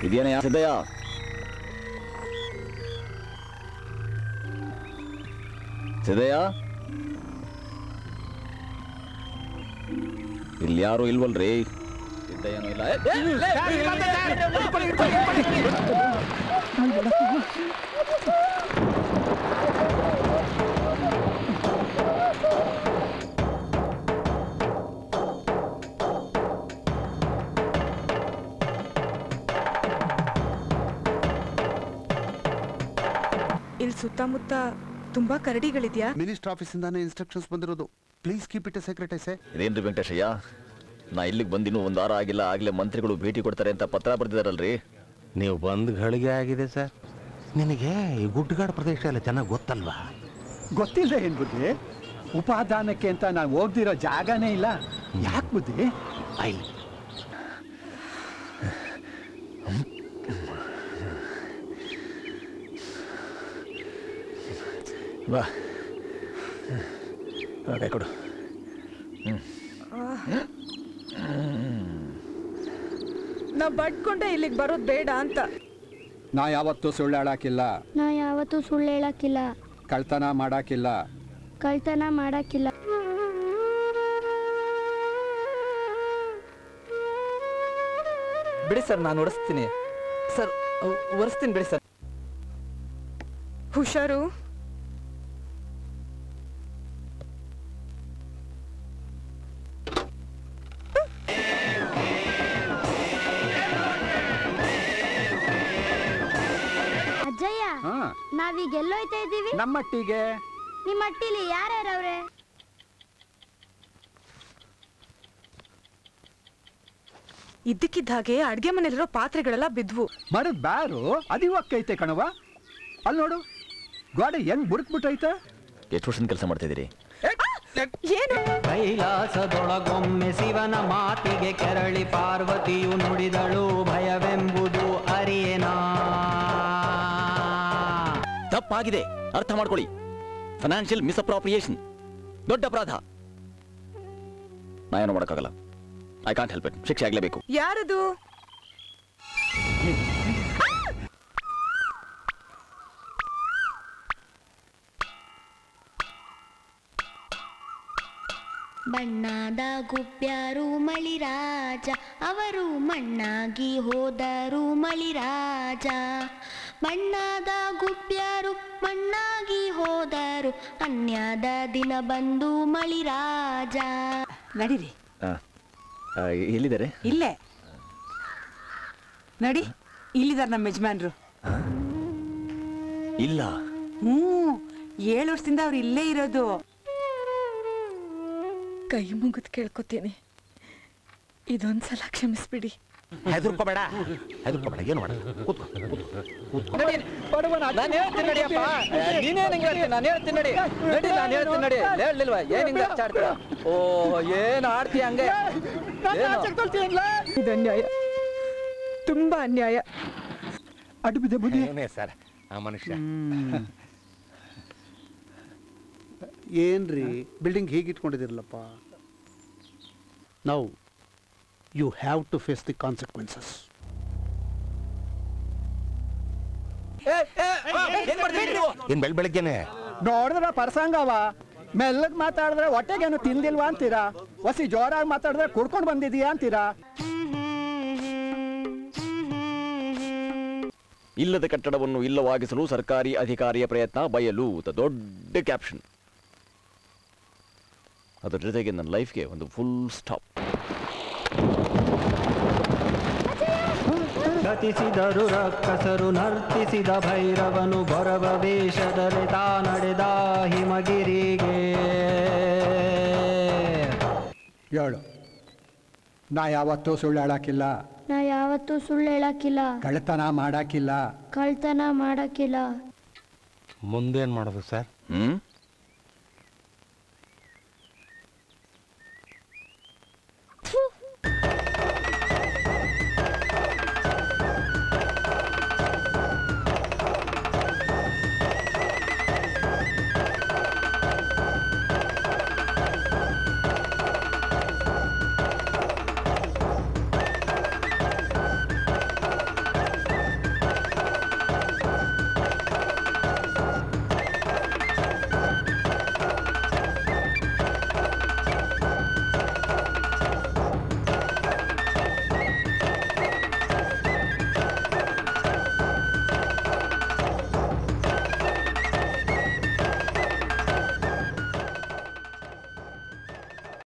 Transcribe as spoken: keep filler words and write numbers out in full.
ಇದೇನಯ್ಯ ಸಿದ್ದಯ್ಯ? ಸಿದ್ದಯ್ಯ, ಇಲ್ಲಿ ಯಾರು ಇಲ್ವಲ್ರಿ? ಸಿದ್ದಯ್ಯನೂ ಇಲ್ಲ. ಇಲ್ಲಿ ಸುತ್ತಮುತ್ತ ತುಂಬಾ ಕರಡಿಗಳಿದ್ಯಾ? ಮಿನಿಸ್ಟರ್ ಆಫೀಸಿಂದಾನೆ ಇನ್ಸ್ಟ್ರಕ್ಷನ್ಸ್ ಬಂದಿರೋದು. Please keep it a secret. ಐಸೆ ಇದೇನ್ರಿ ವೆಂಕಟೇಶಯ್ಯ, ನಾ ಇಲ್ಲಿಗೆ ಬಂದಿನೂ ಒಂದು ವಾರ ಆಗಿಲ್ಲ, ಆಗ್ಲೇ ಮಂತ್ರಿಗಳು ಭೇಟಿ ಕೊಡ್ತಾರೆ ಅಂತ ಪತ್ರ ಬರ್ದಿದಾರಲ್ರಿ. ನೀವು ಬಂದ್ ಗಳಿಗೆ ಆಗಿದೆ ಸರ್. ನಿನಗೆ ಈ ಗುಡ್ಡಗಾಡು ಪ್ರದೇಶ ಎಲ್ಲ ಚೆನ್ನಾಗಿ ಗೊತ್ತಲ್ವಾ? ಗೊತ್ತಿಲ್ಲ ಏನ್ ಬುದ್ಧಿ? ಉಪಾದಾನಕ್ಕೆ ಅಂತ ನಾವು ಹೋಗ್ದಿರೋ ಜಾಗನೇ ಇಲ್ಲ. ಯಾಕೆ ಬುದ್ಧಿ? ಐ ಬಾ ಕೈ ಕೊಡು. ನಾ ಬಡ್ಕೊಂಡೆ ಇಲ್ಲಿಗೆ ಬರೋದು ಬೇಡ ಅಂತ. ನಾ ಯಾವತ್ತೂ ಸುಳ್ಳು ಹೇಳಾಕಿಲ್ಲ. ನಾ ಯಾವತ್ತೂ ಸುಳ್ಳು ಹೇಳಕ್ಕಿಲ್ಲ. ಕಳ್ತನ ಮಾಡಾಕಿಲ್ಲ. ಕಳ್ತನ ಮಾಡಕ್ಕಿಲ್ಲ. ಬಿಡಿ ಸರ್, ನಾನು ಓಡಿಸ್ತೀನಿ ಸರ್, ಒರೆಸ್ತೀನಿ ಬಿಡಿ ಸರ್. ಹುಷಾರು. ಅಜ್ಜಯ್ಯ, ನಾವೀಗ ಎಲ್ಲೋಯ್ತಾ ಇದ್ದೀವಿ? ನಮ್ಮಟ್ಟಿಗೆ. ನಿಮ್ಮ ಅಟ್ಟಿಲಿ ಯಾರ್ಯಾರವ್ರೆ? ಇದ್ದಕ್ಕಿದ್ದ ಹಾಗೆ ಅಡ್ಗೆ ಮನೆಯಲ್ಲಿರೋ ಪಾತ್ರೆಗಳೆಲ್ಲ ಬಿದ್ವು. ಮರದ ಬ್ಯಾರು ಅದಿವಕ್ಕೈತೆ ಕಣವ. ಅಲ್ಲಿ ನೋಡು, ಗೋಡೆ ಹೆಂಗ್ ಬುಡಕ್ಬಿಟ್ಟೈತೆ. ಎಷ್ಟು ವರ್ಷದ ಕೆಲಸ ಮಾಡ್ತಾ ಇದೀರಿ? ಏನು? ಕೈಲಾಸದೊಳಗೊಮ್ಮೆ ಶಿವನ ಮಾತಿಗೆ ಕೆರಳಿ ಪಾರ್ವತಿಯು ನುಡಿದಳು, ಭಯವೆಂಬುದು ಅರಿಯೇನಾ. ತಪ್ಪಾಗಿದೆ, ಅರ್ಥ ಮಾಡ್ಕೊಳ್ಳಿ. ಫೈನಾನ್ಷಿಯಲ್ ಮಿಸ್ಅಪ್ರಾಪ್ರಿಯೇಷನ್ ದೊಡ್ಡ ಅಪರಾಧ. ನಾ ಏನು ಮಾಡೋಕ್ಕಾಗಲ್ಲ. I can't help it. ಶಿಕ್ಷೆ ಆಗಲೇಬೇಕು. ಯಾರದು? ಬಣ್ಣದ ಗುಬ್ಬ್ಯಾರು ಮಳಿರಾಜ, ಅವರು ಮಣ್ಣಾಗಿ ಹೋದರು ಮಳಿರಾಜ. ಬಣ್ಣದ ಗುಬ್ಬ್ಯಾರು ಮಣ್ಣಾಗಿ ಹೋದರು, ಅನ್ಯದ ದಿನ ಬಂದು ಮಳಿರಾಜ. ನಡೀರಿ. ಎಲ್ಲಿದ್ದಾರೆ? ಇಲ್ಲೇ ನಡಿ. ಇಲ್ಲಿದ್ದಾರೆ ನಮ್ಮ ಯಜಮಾನ್ರು. ಇಲ್ಲ. ಹ್ಮ್, ಏಳು ವರ್ಷದಿಂದ ಅವ್ರು ಇಲ್ಲೇ ಇರೋದು. ಕೈ ಮುಗಿದು ಕೇಳ್ಕೊತೀನಿ, ಇದೊಂದ್ಸಲ ಕ್ಷಮಿಸ್ಬಿಡಿ. ಹೆದರ್ಕೋಬೇಡ, ಹೆದರ್ಕೋಬೇಡ. ಏನು ಮಾಡ? ನಾನು ಹೇಳ್ತೀನಿ ನಡಿಯಪ್ಪ. ನೀನೇನು ಹಿಂಗೆ ಹೇಳ್ತೀನಿ? ನಾನು ಹೇಳ್ತೀನಿ ನಡಿ ನಡಿ ನಾನು ಹೇಳ್ತೀನಿ ನಡಿ. ಹೇಳಲಿಲ್ವಾ ಏನು ಹಿಂಗೆ ಆಡ್ತೀರ? ಓ, ಏನು ಆಡ್ತೀಯ ಹಂಗೆ? ಇದು ಅನ್ಯಾಯ, ತುಂಬಾ ಅನ್ಯಾಯ. ಅಡ್ಡು ಬಿದ್ದೆ ಬುದ್ಧಿ. ಸರ್, ಆ ಮನುಷ್ಯ ಏನ್ರಿ ಬಿಲ್ಡಿಂಗ್ ಹೀಗೆ ಇಟ್ಕೊಂಡಿದಿರಲ್ಲಪ್ಪ. Now you have to face the consequences. ಏನ್ ಬೆಳ್ ಬೆಳಗ್ಗೆನೆ ನೋಡಿದ್ರ ಪರ್ಸಂಗವ. ಮೆಲ್ಲಗ್ ಮಾತಾಡಿದ್ರೆ ಹೊಟ್ಟೆಗೇನು ತಿಂದಿಲ್ವಾ ಅಂತೀರಾ? ಹೊಸಿ ಜೋರಾಗಿ ಮಾತಾಡಿದ್ರೆ ಕುಡ್ಕೊಂಡು ಬಂದಿದೀಯಾ ಅಂತೀರಾ? ಇಲ್ಲದ ಕಟ್ಟಡವನ್ನು ಇಲ್ಲವಾಗಿಸಲು ಸರ್ಕಾರಿ ಅಧಿಕಾರಿಯ ಪ್ರಯತ್ನ ಬಯಲು. ದೊಡ್ಡ ಕ್ಯಾಪ್ಷನ್. ಅದರ ಜೊತೆಗೆ ನನ್ನ ಲೈಫ್ಗೆ ಒಂದು ಫುಲ್ ಸ್ಟಾಪ್. ಗತಿಸಿದರು ರಕ್ಕಸರು, ನರ್ತಿಸಿದ ಭೈರವನು, ಗೊರವ ವೇಷದಲ್ಲಿ ತಾ ನಡೆದ ಹಿಮಗಿರಿಗೆ. ಹೇಳು, ನಾ ಯಾವತ್ತೂ ಸುಳ್ಳು ಹೇಳಾಕಿಲ್ಲ. ನಾ ಯಾವತ್ತೂ ಸುಳ್ಳು ಹೇಳಕ್ಕಿಲ್ಲ. ಕಳ್ತನ ಮಾಡಾಕಿಲ್ಲ. ಕಳ್ತನ ಮಾಡಕ್ಕಿಲ್ಲ. ಮುಂದೇನ್ ಮಾಡೋದು ಸರ್? ಹ್ಮ್